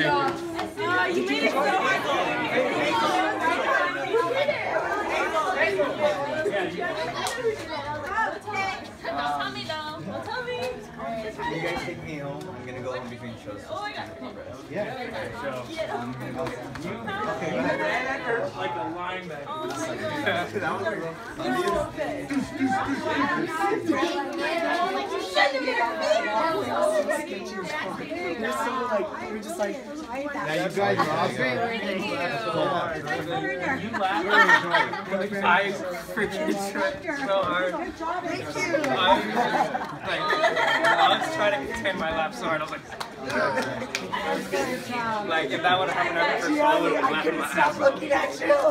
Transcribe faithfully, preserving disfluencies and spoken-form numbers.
Oh, you made it so hard. Don't tell me though. Don't tell me. You guys take me home. I'm gonna go home between shows. Oh my god. Yeah. Okay, so I'm gonna go. Okay. Like a linebacker. Oh my god. That was We're just like, yeah, you guys are awesome. Thank you. You laugh. I freaking tried so hard. thank you. I was, like, I was trying to contain my laugh so hard. I was like, like if that would have happened, I would have laughing my ass off.